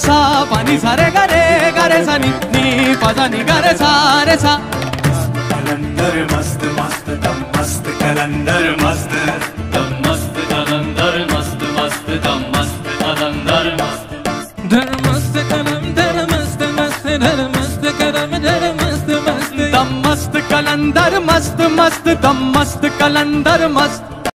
सा पानी सारे गरे गरे सा नी नी पा नी गरे सारे सा। कलंदर मस्त मस्त दम मस्त कलंदर मस्त दम मस्त कलंदर मस्त मस्त दम मस्त कलंदर मस्त धर मस्त कलंदर मस्त मस्त धर मस्त कलंदर मस्त मस्त दम मस्त कलंदर मस्त मस्त दम मस्त कलंदर मस्त।